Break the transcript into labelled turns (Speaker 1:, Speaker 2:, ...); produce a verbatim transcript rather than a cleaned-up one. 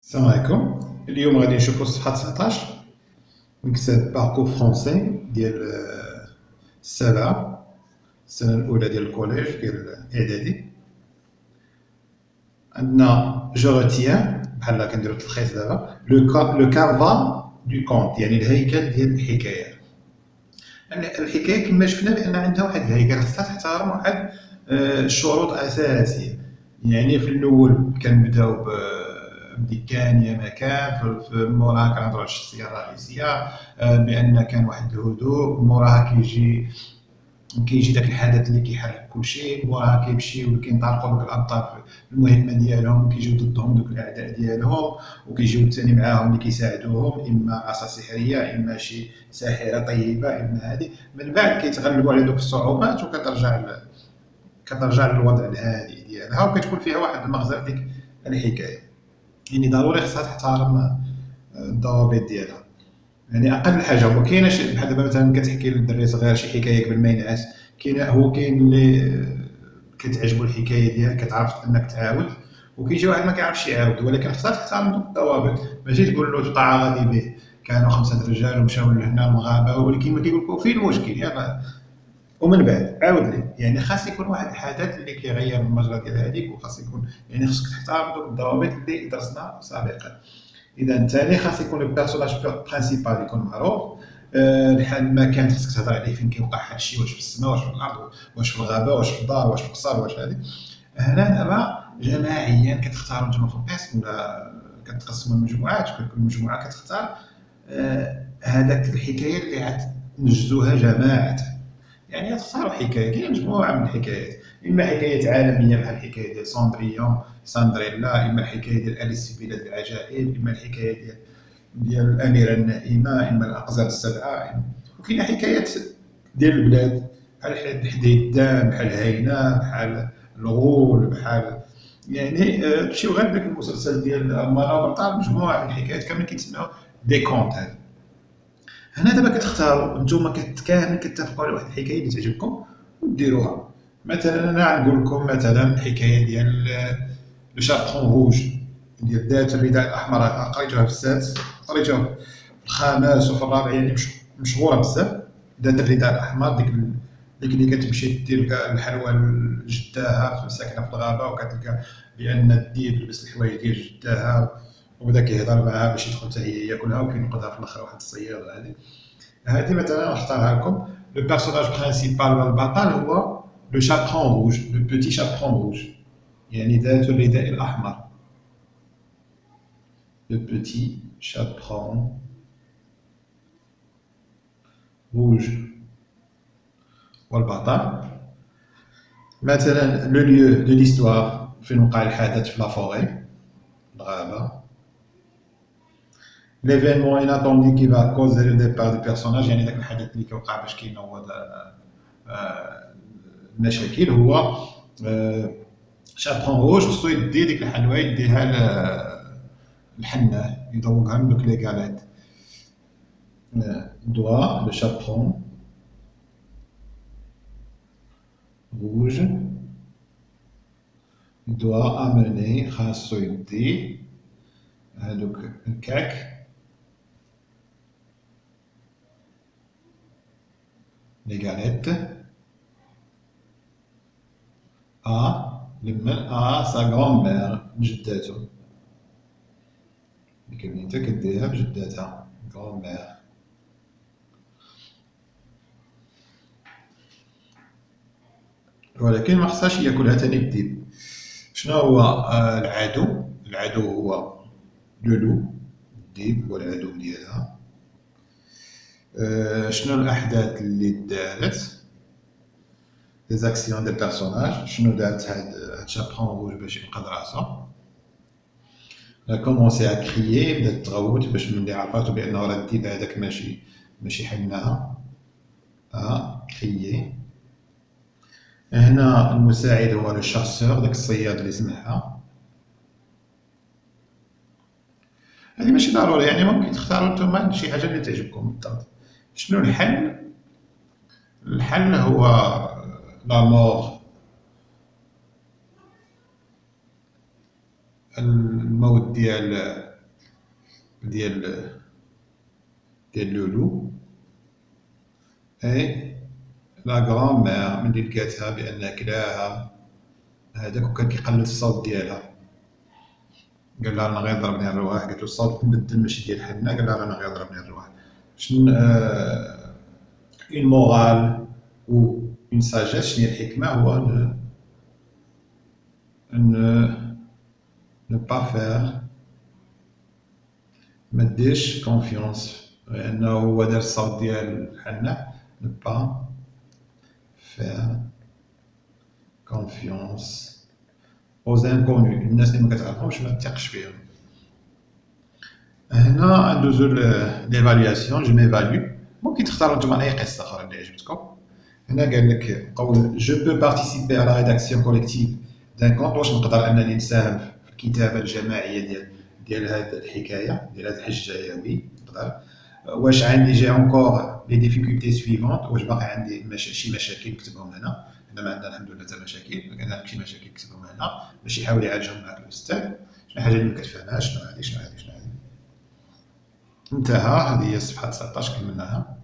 Speaker 1: السلام عليكم. اليوم غادي نشوفو الصفحة تسعطاش من كتاب باركور فرونسي ديال السابعة، السنة الأولى ديال الكوليج ديال الإعدادي. عندنا جو روتيان بحال كنديرو تلخيص دابا لو كافا دو كونت، يعني الهيكل ديال الحكاية. الحكاية كما شفنا بأن عندها واحد الهيكل، خصها تحترم واحد الشروط أساسية. يعني في الأول كنبداو ب بدي كان يا ما كان، في موراها كنهضروا على الشخصيه الرئيسيه بان كان واحد الهدوء، موراها كيجي كيجي داك الحدث اللي كيحرك كلشي، موراها كيمشيو وكينطلقوا دوك الابطال في المهمه ديالهم، كيجيو ضدهم دوك الاعداء ديالهم، وكيجيو ثاني معاهم اللي كيساعدوهم، اما عصا سحريه، اما شي ساحره طيبه، اما هذه. من بعد كيتغلبوا على دوك الصعوبات وكترجع كترجع للوضع الهادئ ديالها، وكتكون فيها واحد المغزى ديك الحكايه. يعني ضروري خصها تحترم الضوابط ديالها. يعني اقل حاجه هو كاينه شي بحال دابا مثلا كتحكي للدري صغير شي حكايه قبل ما ينعس، كاين هو كاين اللي كتعجبو الحكايه ديالك كتعرف انك تعاود، وكيجي واحد ما كيعرفش يعاود، ولكن خصها تحترم دوك الضوابط. ماشي تقول له طاعه غادي به كانوا خمسه رجال ومشاو لهنا المغابه، ولكن ما كيقول لك فين المشكل يلاه ومن بعد عاود لي. يعني خاص يكون واحد الحدث اللي كيغير المجرى ديال هذيك، وخاص يكون يعني خصك تحترم دوك الضوابط اللي درسنا سابقا. اذا ثاني خاص يكون البيرسوناج برينسيبال يكون معروف، بحال ما كانت خصك تهضر عليه فين كيوقع هادشي، واش في السماء، واش في الارض، واش في الغابه، واش في الدار، واش في القصر، واش هذه. هنا دابا جماعيا كتختاروا نتوما في القسم ولا كتقسموا المجموعات، وكل مجموعه كتختار هذاك الحكايه اللي غتنجزوها جماعه. يعني تختاروا حكايه، كاين مجموعه من الحكايات، اما حكايات عالميه بحال الحكايه ديال ساندريون ساندريلا، اما الحكايه ديال اليس في بلاد العجائب، اما الحكايه ديال ديال الاميره النائمه، اما الاقزام السبعه. وكاين حكايات ديال البلاد بحال حديدان، بحال هينه، بحال الغول، بحال يعني تمشيو غير داك المسلسل ديال المنابر طال مجموعه من الحكايات كاملين كيتسمعوا دي كونت. هذا هنا دابا كتختاروا نتوما كاملين كتفقوا على واحد الحكايه اللي تعجبكم وديروها. مثلا انا غنقول لكم مثلا الحكايه ديال لو شابرون روج ديال ذات الرداء الاحمر، قريتوها في السادس، قريتوها في الخامس وفي الرابع، يعني مش مشهوره بزاف. ذات الرداء الاحمر ديك ديك اللي كتمشي دير الحلوى لجداها ساكنه في الغابه، وكتلقى بان الديب لبس الحوايج ديال جداها وبدا كيهضر معاها باش يدخل حتى هي ياكلها، وكينقذها في الاخر واحد الصياد. هذه هذه مثلا نختارها لكم. لو بيرسوناج برينسيبال والبطل هو لو شابرون روج، لو بوتي شابرون روج، يعني ذات الرداء الأحمر. لو بوتي شابرون روج. والبطل مثلا لو ليو دو ليستوار، فين وقع الحدث في لافوري، الغابة. ليفينمون اناتوندي كي فا كوزي لو ديبار دو بيرسوناج، يعني داك الحدث اللي كيوقع باش كينوض المشاكل، هو شابرون روج. خصو يدي ديك الحلوى يديها للحناه يذوقها من دوك لي كاليت. دوا لو شابرون روج دوا اموني، خاصو يدي هادوك الكعك لي كاليت ا لمن ا سا غران جداتو، ديك البنيته كديرها بجداتها غران مير. ولكن ما خصهاش ياكلها تاني الديب. شنو هو آه العدو؟ العدو هو لو لو، الديب هو العدو ديالها. آه شنو الاحداث اللي دارت؟ لي زاكسيون دي بيرسوناج، شنو دارت هاد هاد شابرون روج باش ينقذ راسو؟ لا كومونسي ا كريي، بدات تغوت باش ملي عرفاتو بانه راه الديب هذاك ماشي ماشي حناها. ا كريي. هنا المساعد هو لو شاسور، داك الصياد اللي سمعها. هذه ماشي ضروري، يعني ممكن تختاروا نتوما شي حاجه اللي تعجبكم بالضبط. شنو الحل؟ الحل هو لا مور، الموت ديال ديال ديال لولو. اي لا غران-مير ملي لقاتها بأن كلاها هذاك وكان كيقلد الصوت ديالها، قال لها رانا غير ضربني الرواح، قالت له الصوت مبدل ماشي ديال حنا، قال لها رانا غير ضربني الرواح. شنو اون مورال و اون ساجيس، شنو هي الحكمة؟ هو ne pas faire، ما ديرش كونفيونس، لأنه هو دار الصوت ديال حنا. ne pas faire confiance aux inconnus، الناس اللي ما كتعرفهمش ما تثقش فيهم. هنا ندوزو ليفالياسيون، جو ميفالو. ممكن تختاروا نتوما أي قصة أخرى اللي عجبتكم. هنا قال لك قول جو بو بارتيسيبي على ريداكسيون كوليكتيف دان كونت، واش نقدر أنني نساهم في الكتابة الجماعية ديال ديال هاد الحكاية ديال هاد الحجة؟ وي نقدر. واش عندي جي اونكور لي ديفيكولتي سويفونت، واش باقي عندي مش... شي مشاكل نكتبهم هنا. هنا ما عندنا الحمد لله حتى مشاكل، كان عندك شي مشاكل كتبهم هنا باش يحاول يعالجهم معاك الأستاذ. شنو حاجة اللي ما كتفهمهاش، شنو هادي شنو هادي شنو هادي. انتهى. هذه هي الصفحة تسعطاش كملناها.